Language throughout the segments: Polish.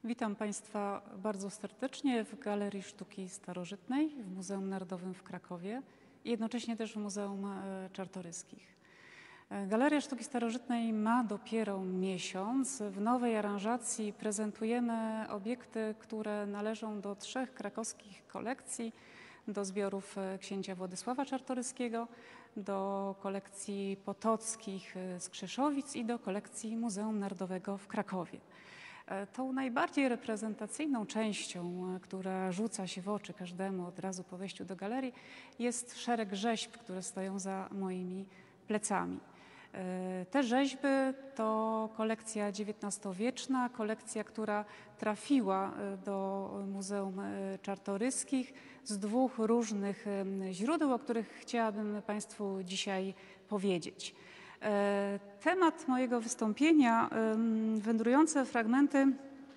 Witam Państwa bardzo serdecznie w Galerii Sztuki Starożytnej w Muzeum Narodowym w Krakowie i jednocześnie też w Muzeum Czartoryskich. Galeria Sztuki Starożytnej ma dopiero miesiąc. W nowej aranżacji prezentujemy obiekty, które należą do 3 krakowskich kolekcji, do zbiorów księcia Władysława Czartoryskiego, do kolekcji potockich z Krzeszowic i do kolekcji Muzeum Narodowego w Krakowie. Tą najbardziej reprezentacyjną częścią, która rzuca się w oczy każdemu od razu po wejściu do galerii, jest szereg rzeźb, które stoją za moimi plecami. Te rzeźby to kolekcja XIX-wieczna, kolekcja, która trafiła do Muzeum Czartoryskich z 2 różnych źródeł, o których chciałabym Państwu dzisiaj powiedzieć. Temat mojego wystąpienia, wędrujące fragmenty,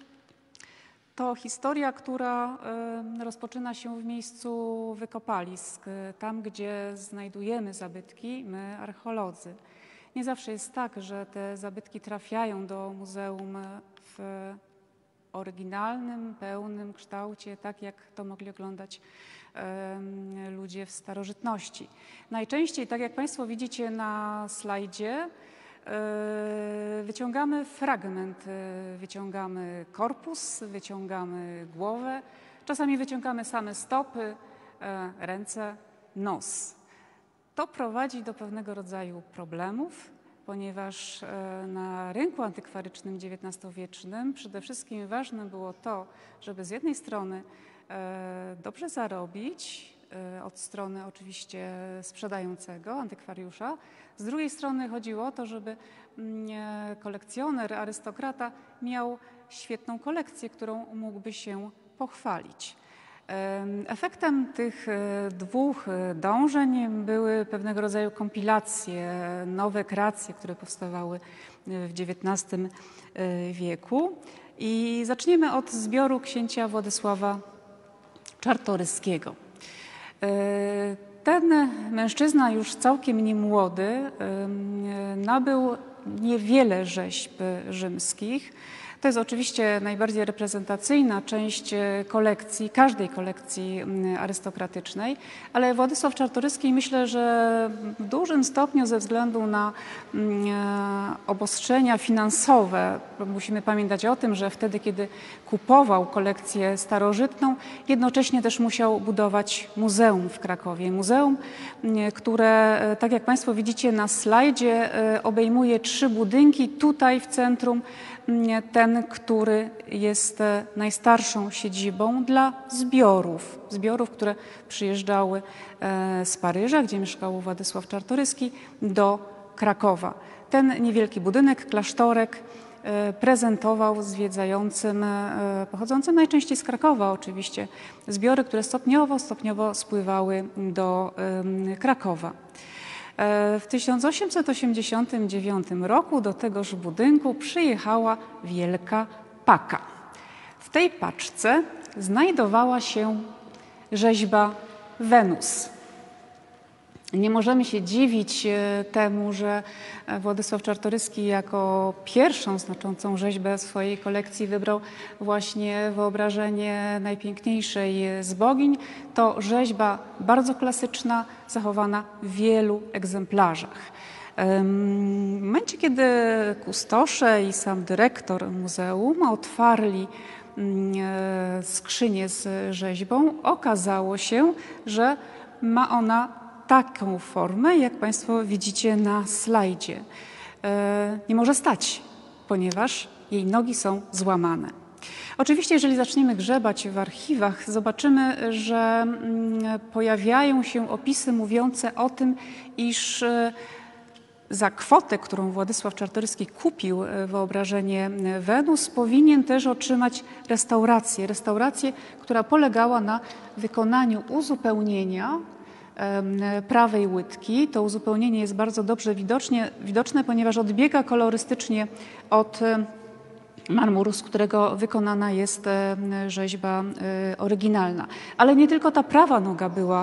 to historia, która rozpoczyna się w miejscu wykopalisk, tam gdzie znajdujemy zabytki, my archeolodzy. Nie zawsze jest tak, że te zabytki trafiają do muzeum w oryginalnym, pełnym kształcie, tak jak to mogli oglądać ludzie w starożytności. Najczęściej, tak jak Państwo widzicie na slajdzie, wyciągamy fragment, wyciągamy korpus, wyciągamy głowę, czasami wyciągamy same stopy, ręce, nos. To prowadzi do pewnego rodzaju problemów, ponieważ na rynku antykwarycznym XIX-wiecznym przede wszystkim ważne było to, żeby z jednej strony dobrze zarobić, od strony oczywiście sprzedającego, antykwariusza. Z drugiej strony chodziło o to, żeby kolekcjoner, arystokrata miał świetną kolekcję, którą mógłby się pochwalić. Efektem tych 2 dążeń były pewnego rodzaju kompilacje, nowe kreacje, które powstawały w XIX wieku. I zaczniemy od zbioru księcia Władysława Czartoryskiego. Ten mężczyzna już całkiem niemłody nabył niewiele rzeźb rzymskich. To jest oczywiście najbardziej reprezentacyjna część kolekcji, każdej kolekcji arystokratycznej, ale Władysław Czartoryski, myślę, że w dużym stopniu ze względu na obostrzenia finansowe, musimy pamiętać o tym, że wtedy, kiedy kupował kolekcję starożytną, jednocześnie też musiał budować muzeum w Krakowie. Muzeum, które, tak jak Państwo widzicie na slajdzie, obejmuje 3 budynki. Tutaj w centrum ten, który jest najstarszą siedzibą dla zbiorów, które przyjeżdżały z Paryża, gdzie mieszkał Władysław Czartoryski, do Krakowa. Ten niewielki budynek, klasztorek, prezentował zwiedzającym, pochodzącym najczęściej z Krakowa oczywiście, zbiory, które stopniowo spływały do Krakowa. W 1889 roku do tegoż budynku przyjechała wielka paka. W tej paczce znajdowała się rzeźba Wenus. Nie możemy się dziwić temu, że Władysław Czartoryski jako pierwszą znaczącą rzeźbę swojej kolekcji wybrał właśnie wyobrażenie najpiękniejszej z bogiń. To rzeźba bardzo klasyczna, zachowana w wielu egzemplarzach. W momencie, kiedy kustosze i sam dyrektor muzeum otwarli skrzynię z rzeźbą, okazało się, że ma ona taką formę, jak Państwo widzicie na slajdzie. Nie może stać, ponieważ jej nogi są złamane. Oczywiście, jeżeli zaczniemy grzebać w archiwach, zobaczymy, że pojawiają się opisy mówiące o tym, iż za kwotę, którą Władysław Czartoryski kupił wyobrażenie Wenus, powinien też otrzymać restaurację, która polegała na wykonaniu uzupełnienia prawej łydki. To uzupełnienie jest bardzo dobrze widoczne, ponieważ odbiega kolorystycznie od marmuru, z którego wykonana jest rzeźba oryginalna. Ale nie tylko ta prawa noga była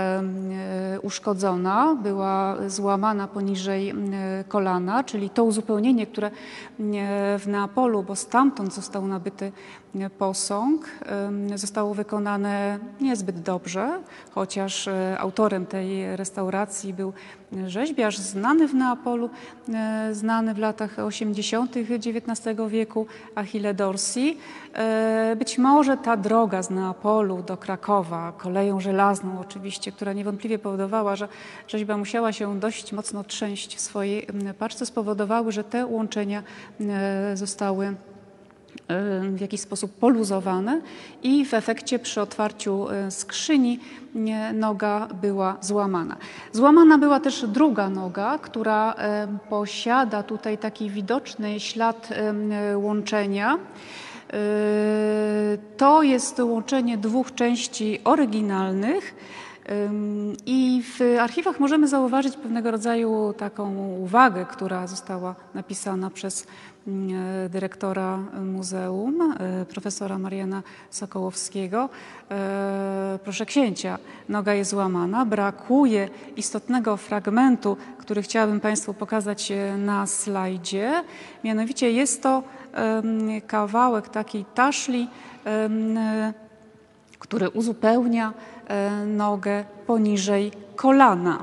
uszkodzona, była złamana poniżej kolana, czyli to uzupełnienie, które w Neapolu, bo stamtąd został nabyty posąg zostało wykonane niezbyt dobrze, chociaż autorem tej restauracji był rzeźbiarz znany w Neapolu, znany w latach 80. XIX wieku, Achille Dorsi. Być może ta droga z Neapolu do Krakowa, koleją żelazną oczywiście, która niewątpliwie powodowała, że rzeźba musiała się dość mocno trzęść w swojej paczce, spowodowały, że te łączenia zostały w jakiś sposób poluzowane i w efekcie przy otwarciu skrzyni noga była złamana. Złamana była też druga noga, która posiada tutaj taki widoczny ślad łączenia. To jest łączenie dwóch części oryginalnych. I w archiwach możemy zauważyć pewnego rodzaju taką uwagę, która została napisana przez dyrektora muzeum, profesora Mariana Sokołowskiego. Proszę księcia, noga jest złamana, brakuje istotnego fragmentu, który chciałabym Państwu pokazać na slajdzie. Mianowicie jest to kawałek takiej taszli, który uzupełnia nogę poniżej kolana.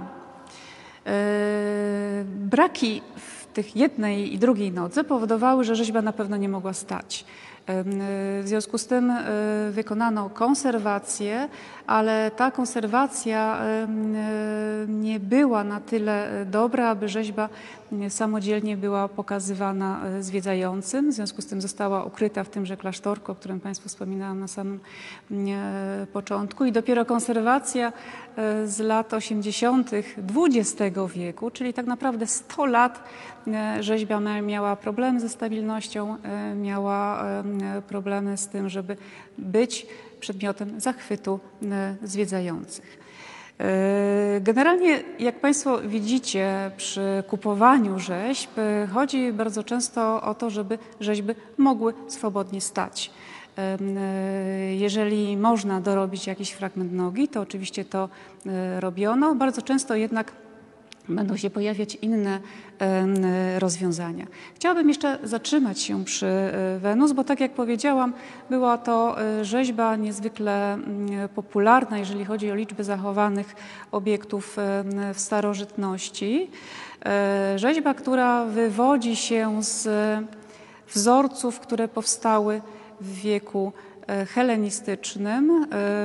Braki w tych jednej i drugiej nodze powodowały, że rzeźba na pewno nie mogła stać. W związku z tym wykonano konserwację, ale ta konserwacja nie była na tyle dobra, aby rzeźba samodzielnie była pokazywana zwiedzającym. W związku z tym została ukryta w tymże klasztorku, o którym Państwu wspominałam na samym początku. I dopiero konserwacja z lat 80. XX wieku, czyli tak naprawdę 100 lat, rzeźba miała problemy ze stabilnością, miała problemy z tym, żeby być przedmiotem zachwytu zwiedzających. Generalnie, jak Państwo widzicie, przy kupowaniu rzeźb chodzi bardzo często o to, żeby rzeźby mogły swobodnie stać. Jeżeli można dorobić jakiś fragment nogi, to oczywiście to robiono. Bardzo często jednak będą się pojawiać inne rozwiązania. Chciałabym jeszcze zatrzymać się przy Wenus, bo tak jak powiedziałam, była to rzeźba niezwykle popularna, jeżeli chodzi o liczbę zachowanych obiektów w starożytności. Rzeźba, która wywodzi się z wzorców, które powstały w wieku helenistycznym,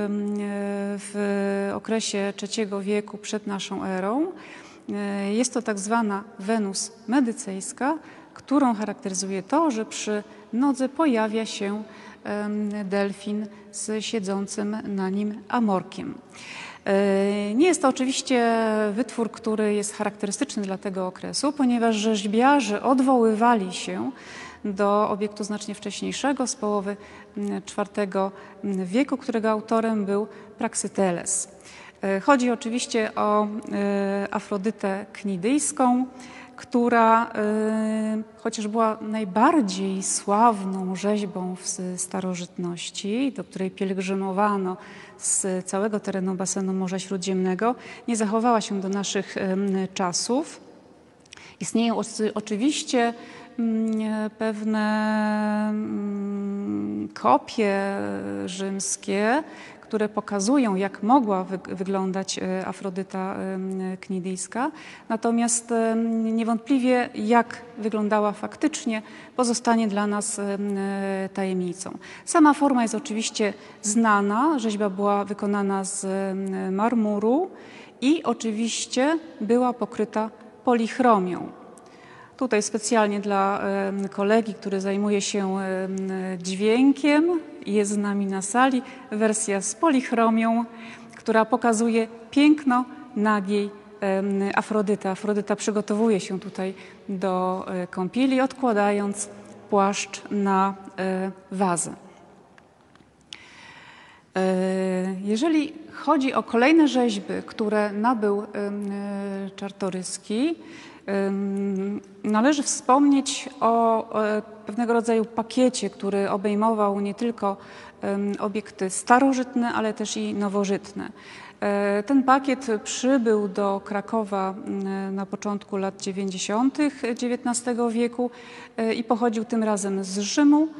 w okresie III wieku przed naszą erą. Jest to tak zwana Wenus medycejska, którą charakteryzuje to, że przy nodze pojawia się delfin z siedzącym na nim amorkiem. Nie jest to oczywiście wytwór, który jest charakterystyczny dla tego okresu, ponieważ rzeźbiarze odwoływali się do obiektu znacznie wcześniejszego, z połowy IV wieku, którego autorem był Praxiteles. Chodzi oczywiście o Afrodytę Knidyjską, która chociaż była najbardziej sławną rzeźbą w starożytności, do której pielgrzymowano z całego terenu basenu Morza Śródziemnego, nie zachowała się do naszych czasów. Istnieją oczywiście pewne kopie rzymskie, które pokazują, jak mogła wyglądać Afrodyta Knidyjska. Natomiast niewątpliwie, jak wyglądała faktycznie, pozostanie dla nas tajemnicą. Sama forma jest oczywiście znana. Rzeźba była wykonana z marmuru i oczywiście była pokryta polichromią. Tutaj specjalnie dla kolegi, który zajmuje się dźwiękiem, jest z nami na sali, wersja z polichromią, która pokazuje piękno nagiej Afrodyty. Afrodyta przygotowuje się tutaj do kąpieli, odkładając płaszcz na wazę. Jeżeli chodzi o kolejne rzeźby, które nabył Czartoryski, należy wspomnieć o pewnego rodzaju pakiecie, który obejmował nie tylko obiekty starożytne, ale też i nowożytne. Ten pakiet przybył do Krakowa na początku lat 90. XIX wieku i pochodził tym razem z Rzymu.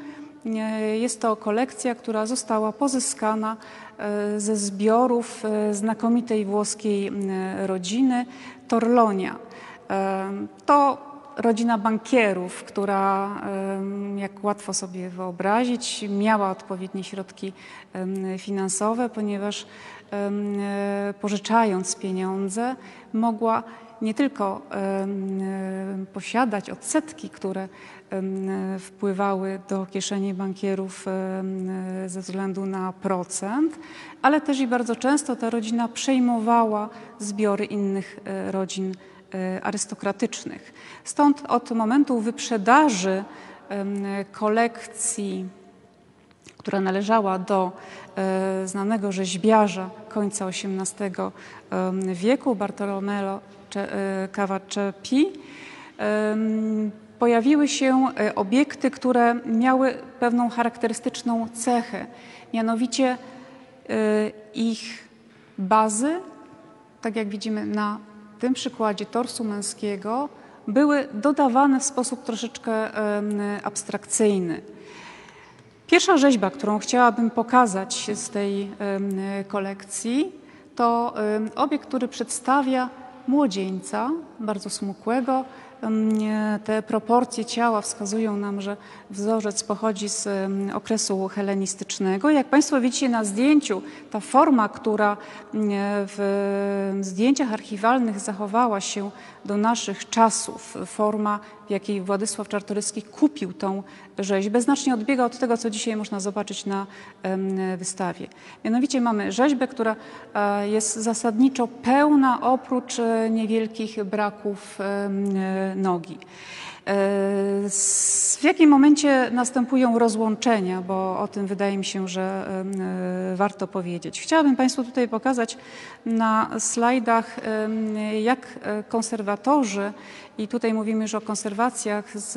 Jest to kolekcja, która została pozyskana ze zbiorów znakomitej włoskiej rodziny Torlonia. To rodzina bankierów, która, jak łatwo sobie wyobrazić, miała odpowiednie środki finansowe, ponieważ pożyczając pieniądze mogła nie tylko posiadać odsetki, które wpływały do kieszeni bankierów ze względu na procent, ale też i bardzo często ta rodzina przejmowała zbiory innych rodzin arystokratycznych. Stąd od momentu wyprzedaży kolekcji, która należała do znanego rzeźbiarza końca XVIII wieku, Bartolomeo Cavaceppi, pojawiły się obiekty, które miały pewną charakterystyczną cechę, mianowicie ich bazy, tak jak widzimy na tym przykładzie torsu męskiego, były dodawane w sposób troszeczkę abstrakcyjny. Pierwsza rzeźba, którą chciałabym pokazać z tej kolekcji, to obiekt, który przedstawia młodzieńca, bardzo smukłego. Te proporcje ciała wskazują nam, że wzorzec pochodzi z okresu helenistycznego. Jak Państwo widzicie na zdjęciu, ta forma, która w zdjęciach archiwalnych zachowała się do naszych czasów, forma, w jakiej Władysław Czartoryski kupił tą rzeźbę, znacznie odbiega od tego, co dzisiaj można zobaczyć na wystawie. Mianowicie mamy rzeźbę, która jest zasadniczo pełna, oprócz niewielkich braków nogi. W jakim momencie następują rozłączenia, bo o tym wydaje mi się, że warto powiedzieć. Chciałabym Państwu tutaj pokazać na slajdach, jak konserwatorzy, i tutaj mówimy już o konserwacjach z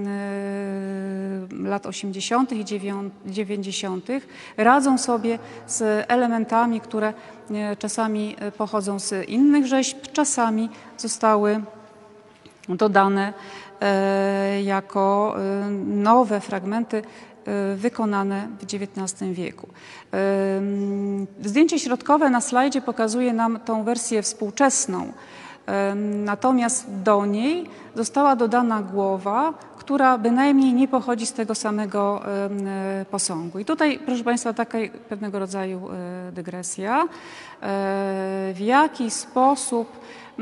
lat 80. i 90., radzą sobie z elementami, które czasami pochodzą z innych rzeźb, czasami zostały dodane jako nowe fragmenty wykonane w XIX wieku. Zdjęcie środkowe na slajdzie pokazuje nam tą wersję współczesną, natomiast do niej została dodana głowa, która bynajmniej nie pochodzi z tego samego posągu. I tutaj, proszę Państwa, taka pewnego rodzaju dygresja. W jaki sposób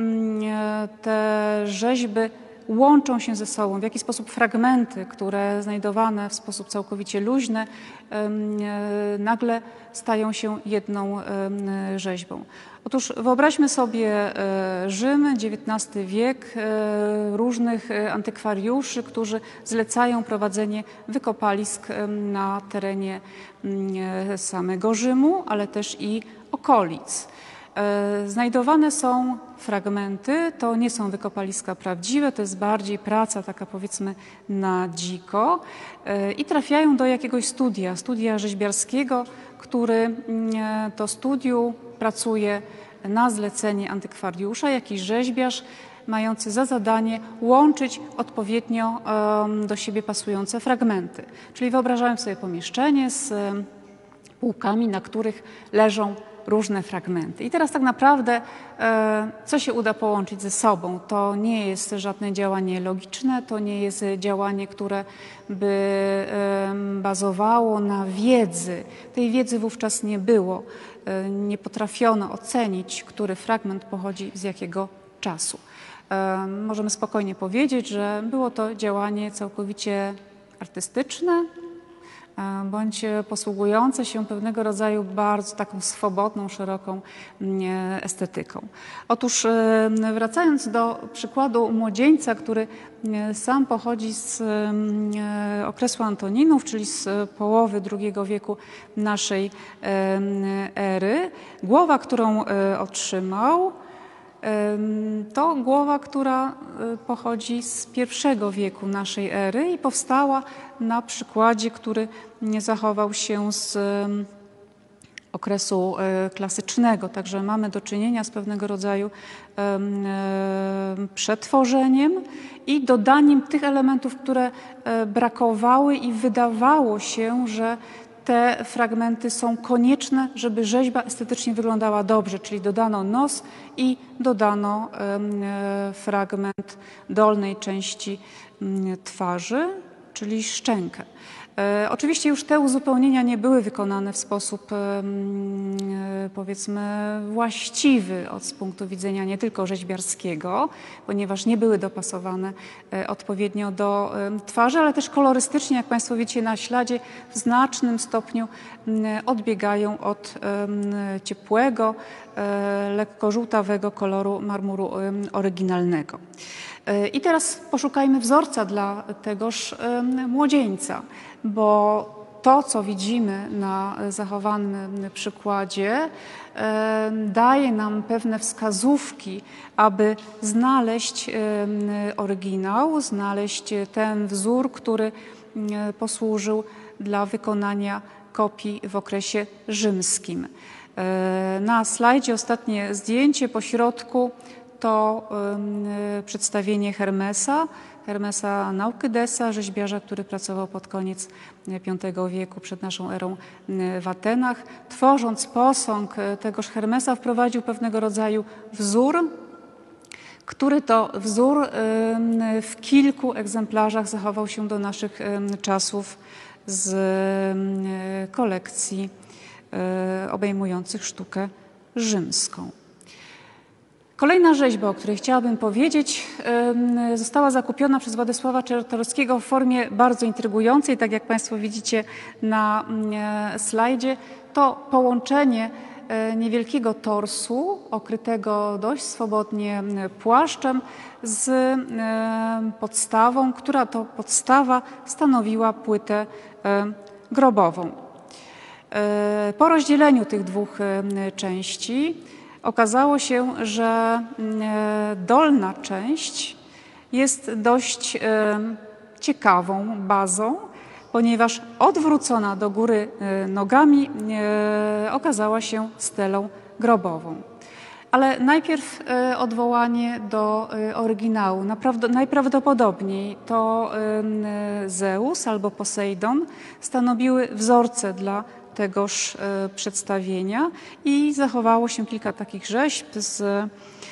te rzeźby łączą się ze sobą, w jaki sposób fragmenty, które znajdowane w sposób całkowicie luźny, nagle stają się jedną rzeźbą. Otóż wyobraźmy sobie Rzym, XIX wiek, różnych antykwariuszy, którzy zlecają prowadzenie wykopalisk na terenie samego Rzymu, ale też i okolic. Znajdowane są fragmenty, to nie są wykopaliska prawdziwe, to jest bardziej praca taka, powiedzmy, na dziko, i trafiają do jakiegoś studia rzeźbiarskiego, który to studium pracuje na zlecenie antykwariusza, jakiś rzeźbiarz mający za zadanie łączyć odpowiednio do siebie pasujące fragmenty. Czyli wyobrażałem sobie pomieszczenie z półkami, na których leżą różne fragmenty. I teraz tak naprawdę, co się uda połączyć ze sobą? To nie jest żadne działanie logiczne, to nie jest działanie, które by bazowało na wiedzy. Tej wiedzy wówczas nie było. Nie potrafiono ocenić, który fragment pochodzi z jakiego czasu. Możemy spokojnie powiedzieć, że było to działanie całkowicie artystyczne, bądź posługujące się pewnego rodzaju bardzo taką swobodną, szeroką estetyką. Otóż wracając do przykładu młodzieńca, który sam pochodzi z okresu Antoninów, czyli z połowy II wieku naszej ery, głowa, którą otrzymał, to głowa, która pochodzi z I wieku naszej ery i powstała na przykładzie, który zachował się z okresu klasycznego. Także mamy do czynienia z pewnego rodzaju przetworzeniem i dodaniem tych elementów, które brakowały i wydawało się, że te fragmenty są konieczne, żeby rzeźba estetycznie wyglądała dobrze, czyli dodano nos i dodano fragment dolnej części twarzy, czyli szczękę. Oczywiście już te uzupełnienia nie były wykonane w sposób, powiedzmy, właściwy z punktu widzenia nie tylko rzeźbiarskiego, ponieważ nie były dopasowane odpowiednio do twarzy, ale też kolorystycznie, jak Państwo widzicie na śladzie, w znacznym stopniu odbiegają od ciepłego, lekko żółtawego koloru marmuru oryginalnego. I teraz poszukajmy wzorca dla tegoż młodzieńca, bo to, co widzimy na zachowanym przykładzie, daje nam pewne wskazówki, aby znaleźć oryginał, znaleźć ten wzór, który posłużył dla wykonania kopii w okresie rzymskim. Na slajdzie ostatnie zdjęcie po środku to przedstawienie Hermesa Naukydesa, rzeźbiarza, który pracował pod koniec V wieku przed naszą erą w Atenach. Tworząc posąg tegoż Hermesa wprowadził pewnego rodzaju wzór, który to wzór w kilku egzemplarzach zachował się do naszych czasów z kolekcji obejmujących sztukę rzymską. Kolejna rzeźba, o której chciałabym powiedzieć, została zakupiona przez Władysława Czartoryskiego w formie bardzo intrygującej, tak jak Państwo widzicie na slajdzie. To połączenie niewielkiego torsu, okrytego dość swobodnie płaszczem, z podstawą, która to podstawa stanowiła płytę grobową. Po rozdzieleniu tych dwóch części okazało się, że dolna część jest dość ciekawą bazą, ponieważ odwrócona do góry nogami okazała się stelą grobową. Ale najpierw odwołanie do oryginału. Najprawdopodobniej to Zeus albo Posejdon stanowiły wzorce dla tegoż przedstawienia i zachowało się kilka takich rzeźb z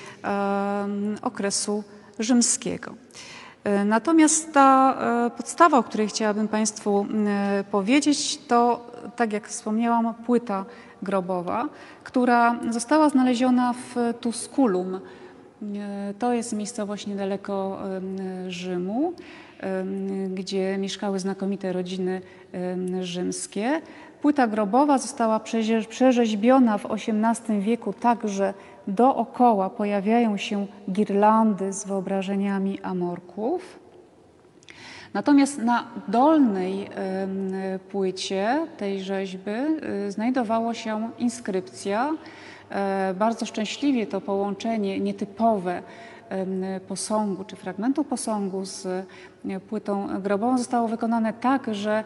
okresu rzymskiego. Natomiast ta podstawa, o której chciałabym Państwu powiedzieć, to, tak jak wspomniałam, płyta grobowa, która została znaleziona w Tusculum. To jest miejscowość niedaleko Rzymu, gdzie mieszkały znakomite rodziny rzymskie. Płyta grobowa została przerzeźbiona w XVIII wieku tak, że dookoła pojawiają się girlandy z wyobrażeniami amorków. Natomiast na dolnej płycie tej rzeźby znajdowała się inskrypcja. Bardzo szczęśliwie to połączenie nietypowe posągu czy fragmentu posągu z płytą grobową zostało wykonane tak, że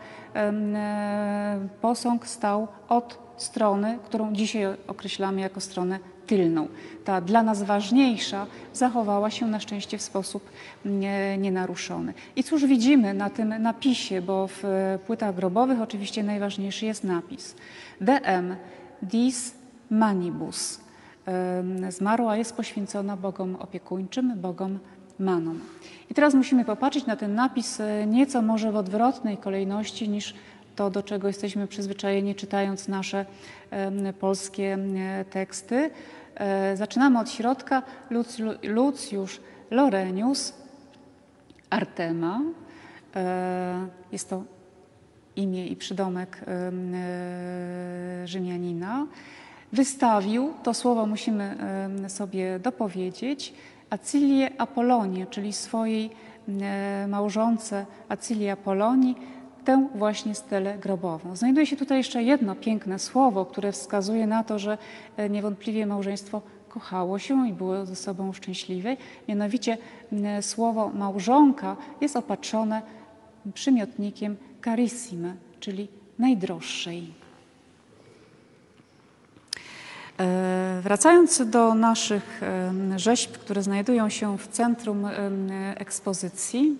posąg stał od strony, którą dzisiaj określamy jako stronę tylną. Ta dla nas ważniejsza zachowała się na szczęście w sposób nienaruszony. I cóż widzimy na tym napisie, bo w płytach grobowych oczywiście najważniejszy jest napis. DM dis manibus. Zmarła jest poświęcona bogom opiekuńczym, bogom Manom. I teraz musimy popatrzeć na ten napis nieco może w odwrotnej kolejności niż to, do czego jesteśmy przyzwyczajeni, czytając nasze polskie teksty. Zaczynamy od środka. Lucius Lorenius Artema. Jest to imię i przydomek Rzymianina. Wystawił, to słowo musimy sobie dopowiedzieć, Acilię Apolonię, czyli swojej małżonce Acilii Apolonii, tę właśnie stelę grobową. Znajduje się tutaj jeszcze jedno piękne słowo, które wskazuje na to, że niewątpliwie małżeństwo kochało się i było ze sobą szczęśliwe. Mianowicie słowo małżonka jest opatrzone przymiotnikiem carissime, czyli najdroższej. Wracając do naszych rzeźb, które znajdują się w centrum ekspozycji,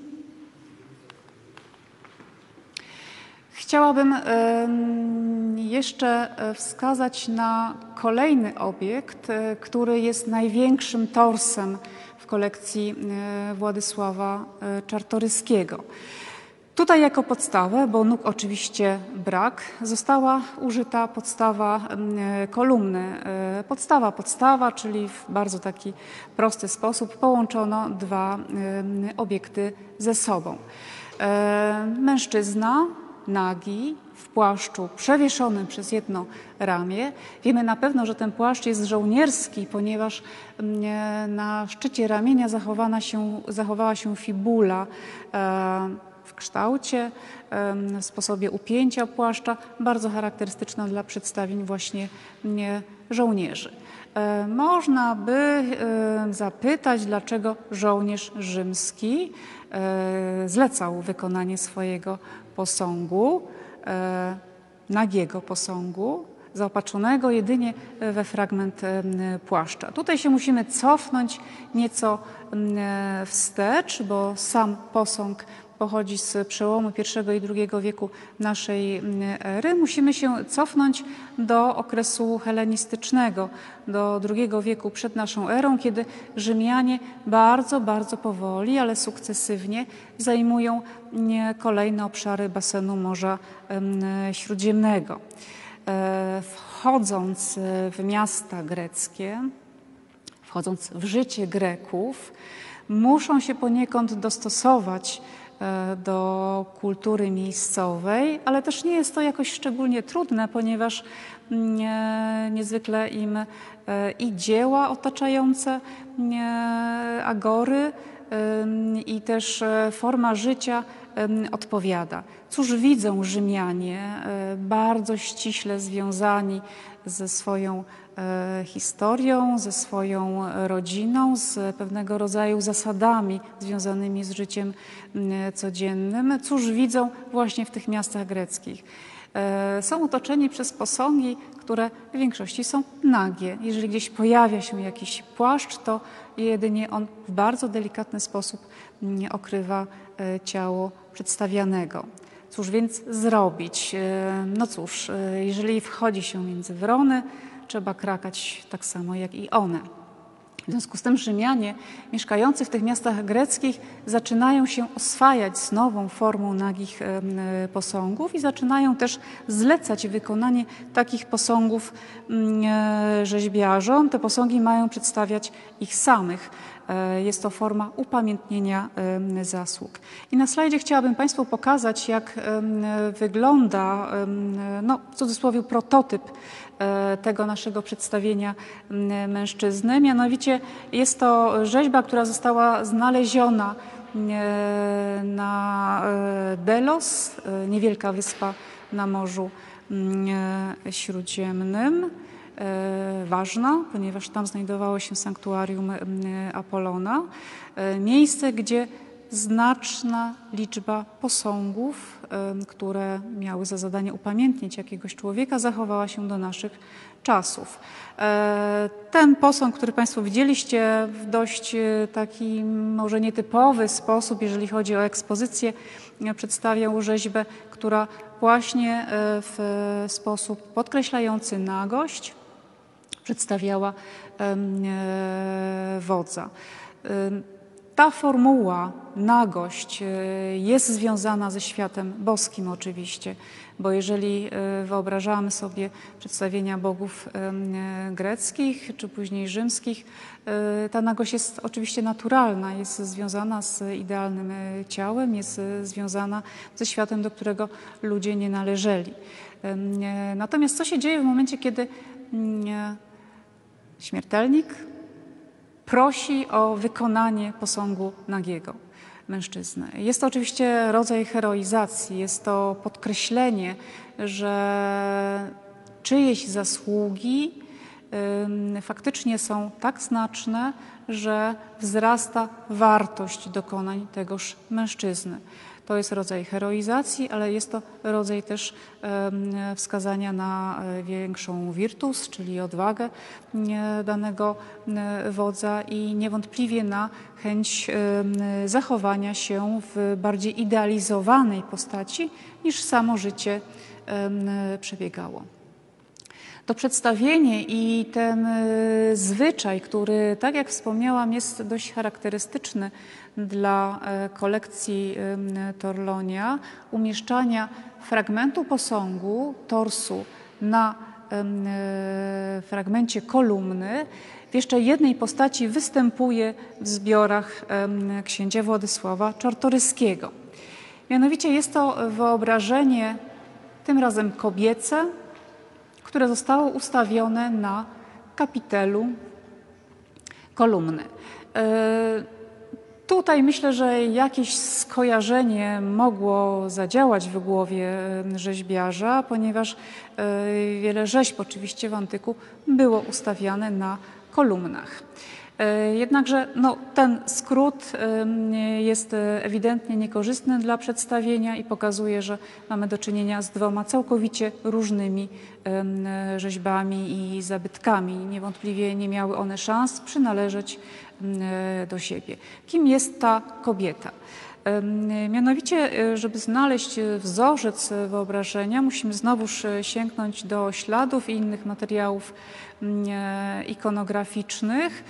chciałabym jeszcze wskazać na kolejny obiekt, który jest największym torsem w kolekcji Władysława Czartoryskiego. Tutaj jako podstawę, bo nóg oczywiście brak, została użyta podstawa kolumny. Podstawa, czyli w bardzo taki prosty sposób połączono dwa obiekty ze sobą. Mężczyzna nagi, w płaszczu przewieszonym przez jedno ramię. Wiemy na pewno, że ten płaszcz jest żołnierski, ponieważ na szczycie ramienia zachowała się fibula w kształcie, w sposobie upięcia płaszcza, bardzo charakterystyczna dla przedstawień właśnie żołnierzy. Można by zapytać, dlaczego żołnierz rzymski zlecał wykonanie swojego posągu, nagiego posągu, zaopatrzonego jedynie we fragment płaszcza. Tutaj się musimy cofnąć nieco wstecz, bo sam posąg pochodzi z przełomu I i II wieku naszej ery. Musimy się cofnąć do okresu helenistycznego, do II wieku przed naszą erą, kiedy Rzymianie bardzo, bardzo powoli, ale sukcesywnie zajmują kolejne obszary basenu Morza Śródziemnego. Wchodząc w miasta greckie, wchodząc w życie Greków, muszą się poniekąd dostosować do kultury miejscowej, ale też nie jest to jakoś szczególnie trudne, ponieważ niezwykle im i dzieła otaczające agory i też forma życia odpowiada. Cóż widzą Rzymianie, bardzo ściśle związani ze swoją historią, ze swoją rodziną, z pewnego rodzaju zasadami związanymi z życiem codziennym. Cóż widzą właśnie w tych miastach greckich? Są otoczeni przez posągi, które w większości są nagie. Jeżeli gdzieś pojawia się jakiś płaszcz, to jedynie on w bardzo delikatny sposób okrywa ciało przedstawianego. Cóż więc zrobić? No cóż, jeżeli wchodzi się między wrony, trzeba krakać tak samo jak i one. W związku z tym Rzymianie mieszkający w tych miastach greckich zaczynają się oswajać z nową formą nagich posągów i zaczynają też zlecać wykonanie takich posągów rzeźbiarzom. Te posągi mają przedstawiać ich samych. Jest to forma upamiętnienia zasług. I na slajdzie chciałabym Państwu pokazać, jak wygląda, no, w cudzysłowie, prototyp tego naszego przedstawienia mężczyzny. Mianowicie jest to rzeźba, która została znaleziona na Delos, niewielka wyspa na Morzu Śródziemnym. Ważna, ponieważ tam znajdowało się sanktuarium Apollona. Miejsce, gdzie znaczna liczba posągów, które miały za zadanie upamiętnić jakiegoś człowieka, zachowała się do naszych czasów. Ten posąg, który Państwo widzieliście w dość taki może nietypowy sposób, jeżeli chodzi o ekspozycję, przedstawiał rzeźbę, która właśnie w sposób podkreślający nagość przedstawiała wodza. Ta formuła, nagość, jest związana ze światem boskim oczywiście, bo jeżeli wyobrażamy sobie przedstawienia bogów greckich czy później rzymskich, ta nagość jest oczywiście naturalna, jest związana z idealnym ciałem, jest związana ze światem, do którego ludzie nie należeli. Natomiast co się dzieje w momencie, kiedy śmiertelnik prosi o wykonanie posągu nagiego mężczyzny? Jest to oczywiście rodzaj heroizacji, jest to podkreślenie, że czyjeś zasługi faktycznie są tak znaczne, że wzrasta wartość dokonań tegoż mężczyzny. To jest rodzaj heroizacji, ale jest to rodzaj też wskazania na większą virtus, czyli odwagę danego wodza i niewątpliwie na chęć zachowania się w bardziej idealizowanej postaci niż samo życie przebiegało. To przedstawienie i ten zwyczaj, który, tak jak wspomniałam, jest dość charakterystyczny dla kolekcji Torlonia, umieszczania fragmentu posągu, torsu na fragmencie kolumny, w jeszcze jednej postaci występuje w zbiorach księcia Władysława Czartoryskiego. Mianowicie jest to wyobrażenie tym razem kobiece, które zostało ustawione na kapitelu kolumny. Tutaj myślę, że jakieś skojarzenie mogło zadziałać w głowie rzeźbiarza, ponieważ wiele rzeźb oczywiście w antyku było ustawiane na kolumnach. Jednakże ten skrót jest ewidentnie niekorzystny dla przedstawienia i pokazuje, że mamy do czynienia z dwoma całkowicie różnymi rzeźbami i zabytkami. Niewątpliwie nie miały one szans przynależeć do siebie. Kim jest ta kobieta? Mianowicie, żeby znaleźć wzorzec wyobrażenia, musimy znowuż sięgnąć do śladów i innych materiałów ikonograficznych.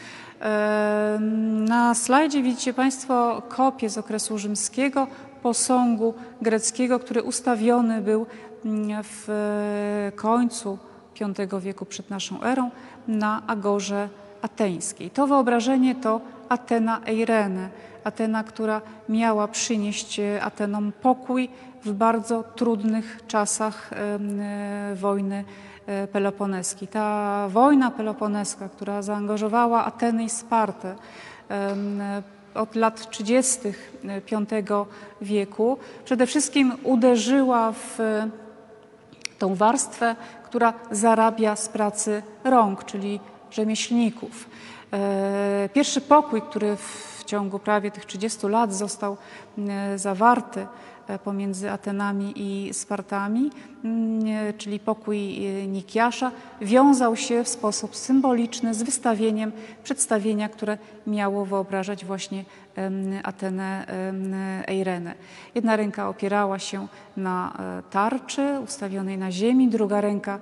Na slajdzie widzicie Państwo kopię z okresu rzymskiego posągu greckiego, który ustawiony był w końcu V wieku przed naszą erą na agorze ateńskiej. To wyobrażenie to Atena Eirene, Atena, która miała przynieść Atenom pokój w bardzo trudnych czasach wojny peloponeskiej. Ta wojna peloponeska, która zaangażowała Ateny i Spartę od lat 30. V wieku, przede wszystkim uderzyła w tą warstwę, która zarabia z pracy rąk, czyli rzemieślników. Pierwszy pokój, który w ciągu prawie tych 30 lat został zawarty pomiędzy Atenami i Spartami, czyli pokój Nikiasza, wiązał się w sposób symboliczny z wystawieniem przedstawienia, które miało wyobrażać właśnie Atenę Eirenę. Jedna ręka opierała się na tarczy ustawionej na ziemi, druga ręka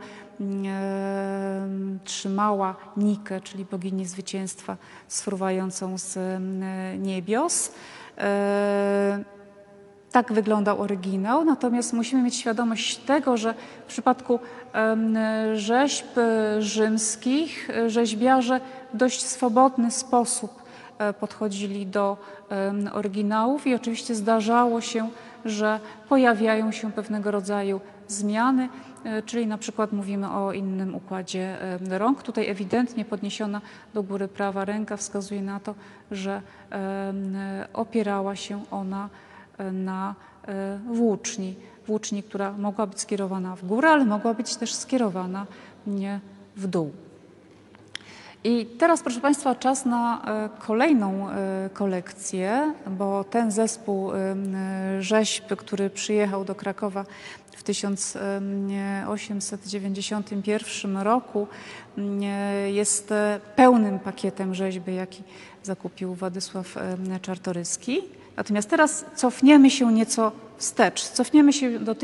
trzymała Nikę, czyli boginię zwycięstwa sfruwającą z niebios. Tak wyglądał oryginał, natomiast musimy mieć świadomość tego, że w przypadku rzeźb rzymskich rzeźbiarze w dość swobodny sposób podchodzili do oryginałów i oczywiście zdarzało się, że pojawiają się pewnego rodzaju zmiany, czyli na przykład mówimy o innym układzie rąk. Tutaj ewidentnie podniesiona do góry prawa ręka wskazuje na to, że opierała się ona na włóczni, która mogła być skierowana w górę, ale mogła być też skierowana nie w dół. I teraz, proszę Państwa, czas na kolejną kolekcję, bo ten zespół rzeźb, który przyjechał do Krakowa w 1891 roku, jest pełnym pakietem rzeźby, jaki zakupił Władysław Czartoryski. Natomiast teraz cofniemy się nieco wstecz. Cofniemy się do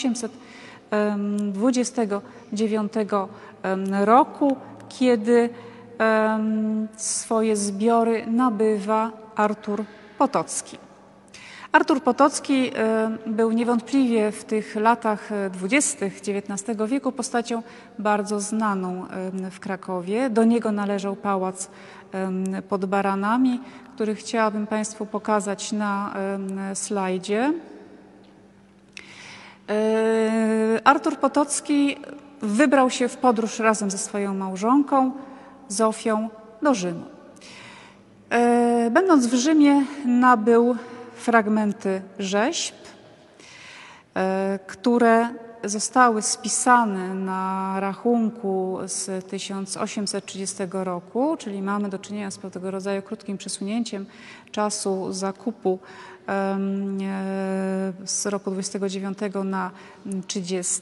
1829 roku, kiedy swoje zbiory nabywa Artur Potocki. Artur Potocki był niewątpliwie w tych latach 20. XIX wieku postacią bardzo znaną w Krakowie. Do niego należał pałac pod Baranami, który chciałabym Państwu pokazać na slajdzie. Artur Potocki wybrał się w podróż razem ze swoją małżonką Zofią do Rzymu. Będąc w Rzymie, nabył fragmenty rzeźb, które zostały spisane na rachunku z 1830 roku, czyli mamy do czynienia z pewnego rodzaju krótkim przesunięciem czasu zakupu z roku 29 na 30.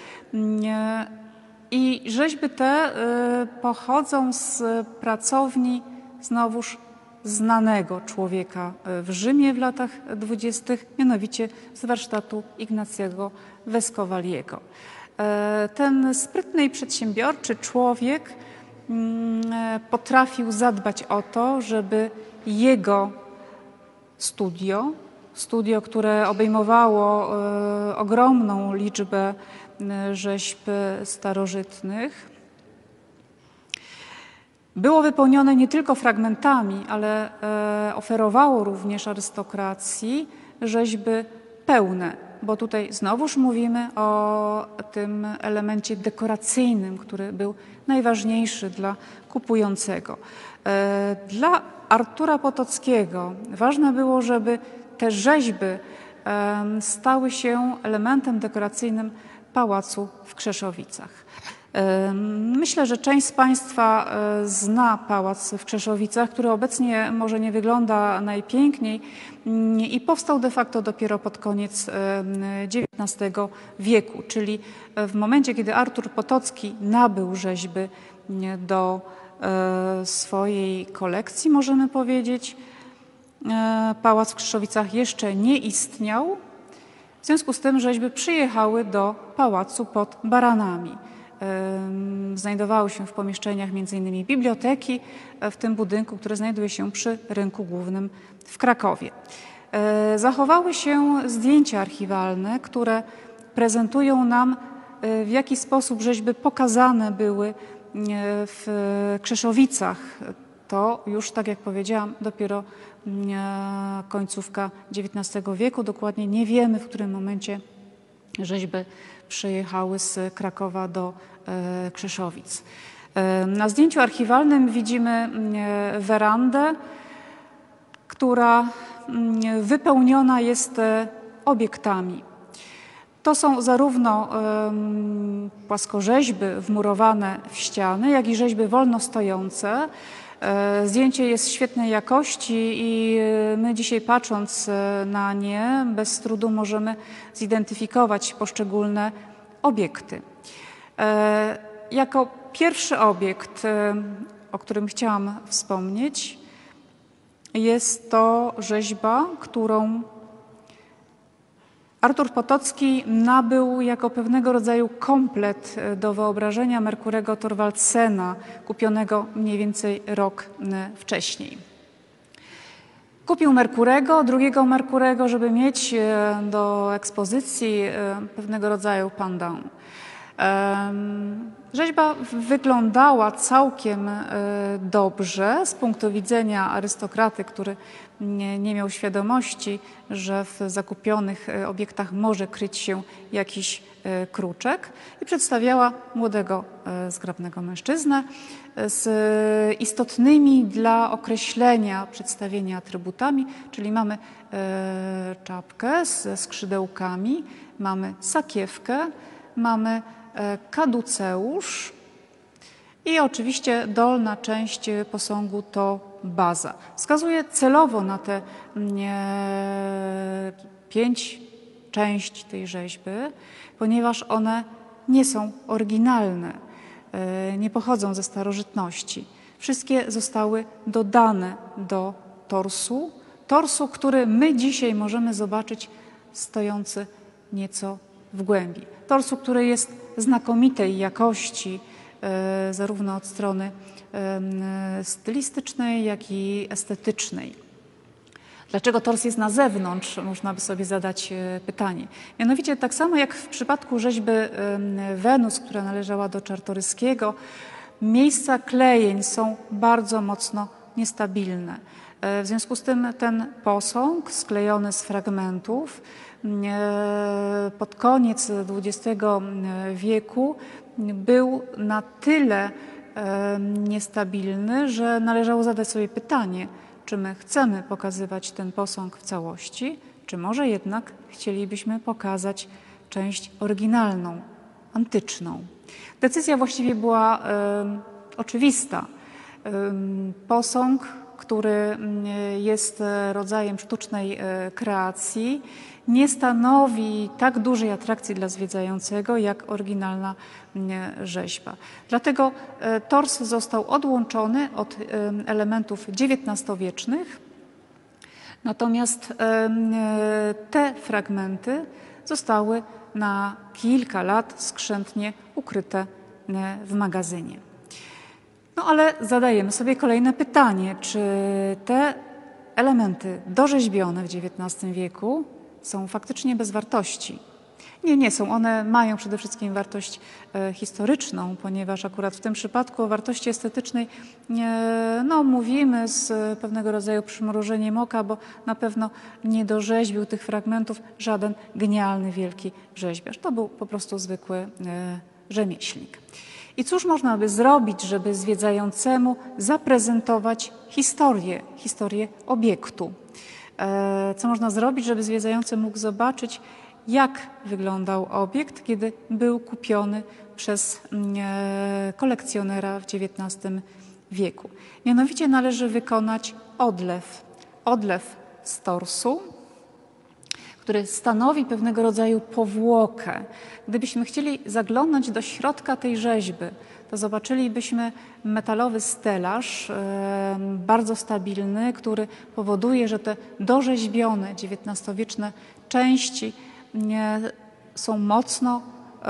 I rzeźby te pochodzą z pracowni znowuż znanego człowieka w Rzymie w latach 20., mianowicie z warsztatu Ignacego Vescovaliego. Ten sprytny i przedsiębiorczy człowiek potrafił zadbać o to, żeby jego studio, które obejmowało ogromną liczbę rzeźb starożytnych, było wypełnione nie tylko fragmentami, ale oferowało również arystokracji rzeźby pełne, bo tutaj znowuż mówimy o tym elemencie dekoracyjnym, który był najważniejszy dla kupującego. Dla Artura Potockiego ważne było, żeby te rzeźby stały się elementem dekoracyjnym pałacu w Krzeszowicach. Myślę, że część z Państwa zna pałac w Krzeszowicach, który obecnie może nie wygląda najpiękniej i powstał de facto dopiero pod koniec XIX wieku, czyli w momencie, kiedy Artur Potocki nabył rzeźby do swojej kolekcji, możemy powiedzieć, pałac w Krzeszowicach jeszcze nie istniał. W związku z tym rzeźby przyjechały do pałacu pod Baranami. Znajdowały się w pomieszczeniach m.in. biblioteki w tym budynku, który znajduje się przy Rynku Głównym w Krakowie. Zachowały się zdjęcia archiwalne, które prezentują nam, w jaki sposób rzeźby pokazane były w Krzeszowicach. To już, tak jak powiedziałam, dopiero końcówka XIX wieku. Dokładnie nie wiemy, w którym momencie rzeźby przyjechały z Krakowa do Krzeszowic. Na zdjęciu archiwalnym widzimy werandę, która wypełniona jest obiektami. To są zarówno płaskorzeźby wmurowane w ściany, jak i rzeźby wolno stojące. Zdjęcie jest świetnej jakości i my dzisiaj, patrząc na nie, bez trudu możemy zidentyfikować poszczególne obiekty. Jako pierwszy obiekt, o którym chciałam wspomnieć, jest to rzeźba, którą Artur Potocki nabył jako pewnego rodzaju komplet do wyobrażenia Merkurego Thorvaldsena, kupionego mniej więcej rok wcześniej. Kupił Merkurego, drugiego Merkurego, żeby mieć do ekspozycji pewnego rodzaju pandan. Rzeźba wyglądała całkiem dobrze z punktu widzenia arystokraty, który nie miał świadomości, że w zakupionych obiektach może kryć się jakiś kruczek, i przedstawiała młodego, zgrabnego mężczyznę z istotnymi dla określenia przedstawienia atrybutami, czyli mamy czapkę ze skrzydełkami, mamy sakiewkę, mamy kaduceusz i oczywiście dolna część posągu to baza. Wskazuję celowo na te 5 części tej rzeźby, ponieważ one nie są oryginalne, nie pochodzą ze starożytności. Wszystkie zostały dodane do torsu, który my dzisiaj możemy zobaczyć stojący nieco w głębi. Torsu, który jest znakomitej jakości, zarówno od strony stylistycznej, jak i estetycznej. Dlaczego tors jest na zewnątrz? Można by sobie zadać pytanie. Mianowicie tak samo jak w przypadku rzeźby Wenus, która należała do Czartoryskiego, miejsca klejeń są bardzo mocno niestabilne. W związku z tym ten posąg sklejony z fragmentów pod koniec XX wieku był na tyle niestabilny, że należało zadać sobie pytanie, czy my chcemy pokazywać ten posąg w całości, czy może jednak chcielibyśmy pokazać część oryginalną, antyczną. Decyzja właściwie była oczywista. Posąg, który jest rodzajem sztucznej kreacji, nie stanowi tak dużej atrakcji dla zwiedzającego jak oryginalna rzeźba. Dlatego tors został odłączony od elementów XIX-wiecznych, natomiast te fragmenty zostały na kilka lat skrzętnie ukryte w magazynie. No ale zadajemy sobie kolejne pytanie, czy te elementy dorzeźbione w XIX wieku są faktycznie bez wartości? Nie są. One mają przede wszystkim wartość historyczną, ponieważ akurat w tym przypadku o wartości estetycznej mówimy z pewnego rodzaju przymrużeniem oka, bo na pewno nie dorzeźbił tych fragmentów żaden genialny, wielki rzeźbiarz. To był po prostu zwykły rzemieślnik. I cóż można by zrobić, żeby zwiedzającemu zaprezentować historię obiektu? Co można zrobić, żeby zwiedzający mógł zobaczyć, jak wyglądał obiekt, kiedy był kupiony przez kolekcjonera w XIX wieku? Mianowicie należy wykonać odlew z torsu, który stanowi pewnego rodzaju powłokę. Gdybyśmy chcieli zaglądnąć do środka tej rzeźby, to zobaczylibyśmy metalowy stelaż, bardzo stabilny, który powoduje, że te dorzeźbione XIX-wieczne części są mocno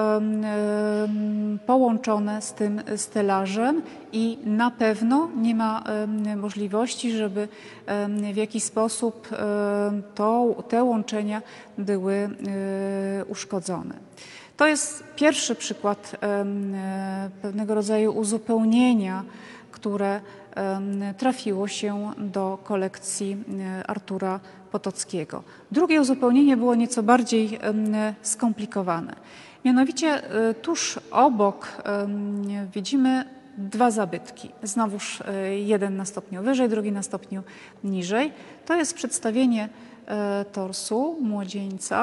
połączone z tym stelażem i na pewno nie ma możliwości, żeby w jakiś sposób te łączenia były uszkodzone. To jest pierwszy przykład pewnego rodzaju uzupełnienia, które trafiło się do kolekcji Artura Potockiego. Drugie uzupełnienie było nieco bardziej skomplikowane. Mianowicie tuż obok widzimy dwa zabytki. Znowuż jeden na stopniu wyżej, drugi na stopniu niżej. To jest przedstawienie torsu młodzieńca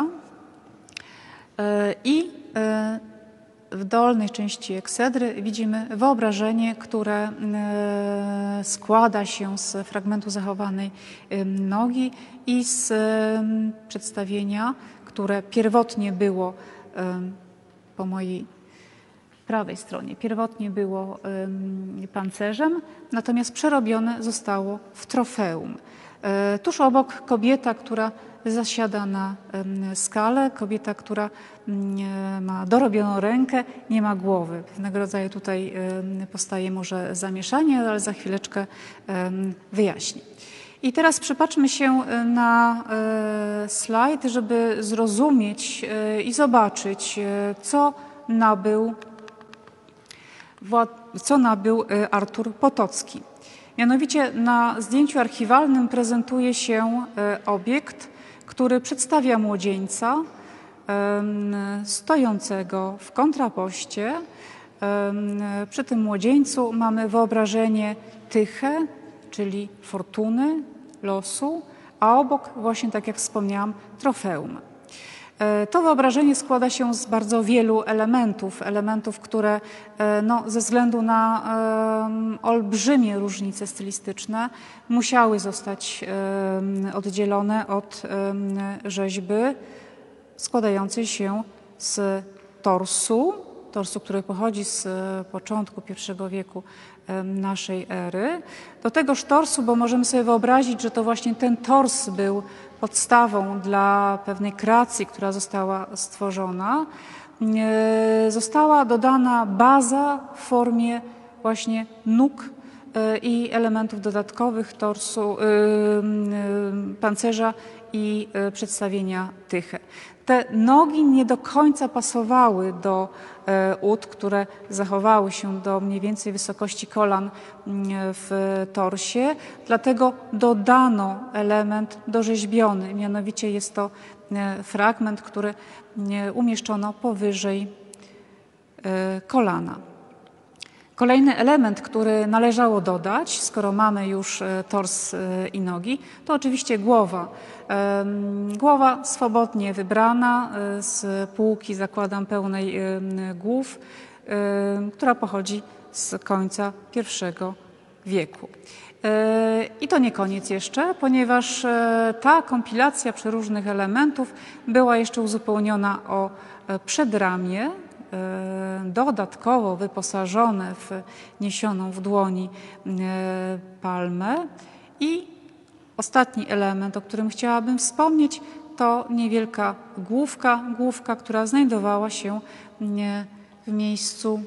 i w dolnej części eksedry widzimy wyobrażenie, które składa się z fragmentu zachowanej nogi i z przedstawienia, które pierwotnie było po mojej prawej stronie, pierwotnie było pancerzem, natomiast przerobione zostało w trofeum. Tuż obok kobieta, która zasiada na skale, kobieta, która ma dorobioną rękę, nie ma głowy. Pewnego rodzaju tutaj powstaje może zamieszanie, ale za chwileczkę wyjaśnię. I teraz przypatrzmy się na slajd, żeby zrozumieć i zobaczyć, co nabył Artur Potocki. Mianowicie na zdjęciu archiwalnym prezentuje się obiekt, który przedstawia młodzieńca stojącego w kontrapoście. Przy tym młodzieńcu mamy wyobrażenie Tyche, czyli fortuny, losu, a obok właśnie, tak jak wspomniałam, trofeum. To wyobrażenie składa się z bardzo wielu elementów, które ze względu na olbrzymie różnice stylistyczne musiały zostać oddzielone od rzeźby składającej się z torsu, który pochodzi z początku I wieku naszej ery. Do tegoż torsu, bo możemy sobie wyobrazić, że to właśnie ten tors był podstawą dla pewnej kreacji, która została stworzona, została dodana baza w formie właśnie nóg i elementów dodatkowych torsu, pancerza i przedstawienia Tychy. Te nogi nie do końca pasowały do ud, które zachowały się do mniej więcej wysokości kolan w torsie, dlatego dodano element dorzeźbiony, mianowicie jest to fragment, który umieszczono powyżej kolana. Kolejny element, który należało dodać, skoro mamy już tors i nogi, to oczywiście głowa. Głowa swobodnie wybrana z półki, zakładam, pełnej głów, która pochodzi z końca I wieku. I to nie koniec jeszcze, ponieważ ta kompilacja przeróżnych elementów była jeszcze uzupełniona o przedramię, dodatkowo wyposażone w niesioną w dłoni palmę. I ostatni element, o którym chciałabym wspomnieć, to niewielka główka, która znajdowała się w miejscu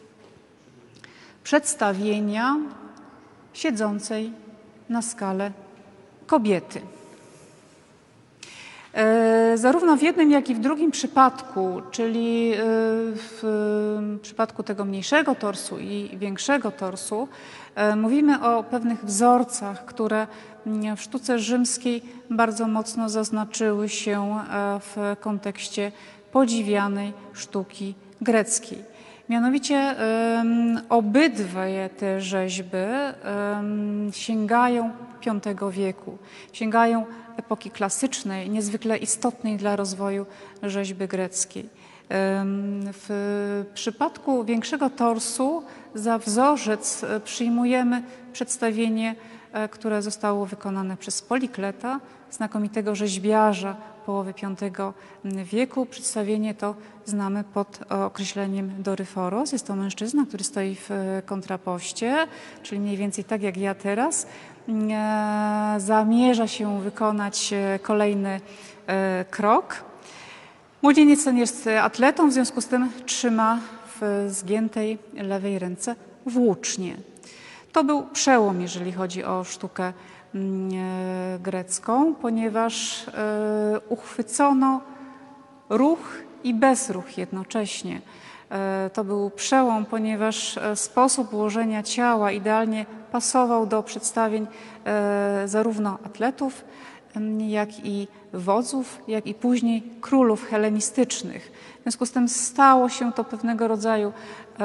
przedstawienia siedzącej na skale kobiety. Zarówno w jednym, jak i w drugim przypadku, czyli w przypadku tego mniejszego torsu i większego torsu, mówimy o pewnych wzorcach, które w sztuce rzymskiej bardzo mocno zaznaczyły się w kontekście podziwianej sztuki greckiej. Mianowicie obydwie te rzeźby sięgają V wieku, sięgają epoki klasycznej, niezwykle istotnej dla rozwoju rzeźby greckiej. W przypadku większego torsu za wzorzec przyjmujemy przedstawienie, które zostało wykonane przez Polikleta, znakomitego rzeźbiarza połowy V wieku. Przedstawienie to znamy pod określeniem Doryforos. Jest to mężczyzna, który stoi w kontrapoście, czyli mniej więcej tak jak ja teraz. Zamierza się wykonać kolejny krok. Młodzieniec ten jest atletą, w związku z tym trzyma w zgiętej lewej ręce włócznie. To był przełom, jeżeli chodzi o sztukę grecką, ponieważ uchwycono ruch i bezruch jednocześnie. To był przełom, ponieważ sposób ułożenia ciała idealnie pasował do przedstawień zarówno atletów, jak i wodzów, jak i później królów helenistycznych. W związku z tym stało się to pewnego rodzaju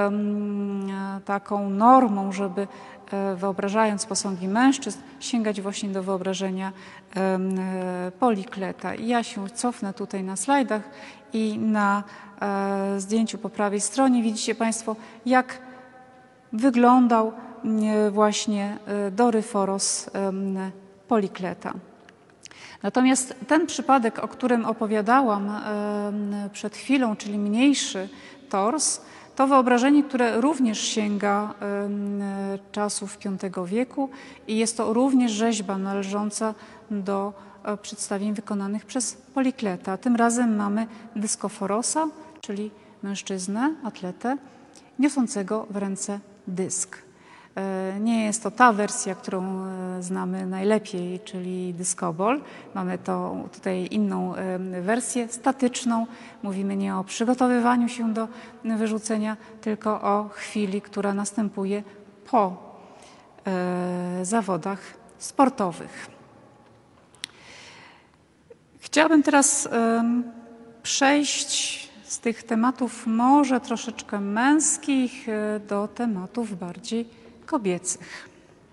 taką normą, żeby wyobrażając posągi mężczyzn, sięgać właśnie do wyobrażenia Polikleta. I ja się cofnę tutaj na slajdach i na zdjęciu po prawej stronie widzicie Państwo, jak wyglądał właśnie Doryforos Polikleta. Natomiast ten przypadek, o którym opowiadałam przed chwilą, czyli mniejszy tors, to wyobrażenie, które również sięga czasów V wieku i jest to również rzeźba należąca do przedstawień wykonanych przez Polikleta. Tym razem mamy dyskoforosa, czyli mężczyznę, atletę, niosącego w ręce dysk. Nie jest to ta wersja, którą znamy najlepiej, czyli dyskobol. Mamy tutaj inną wersję statyczną. Mówimy nie o przygotowywaniu się do wyrzucenia, tylko o chwili, która następuje po zawodach sportowych. Chciałabym teraz przejść z tych tematów może troszeczkę męskich do tematów bardziej kobiecych.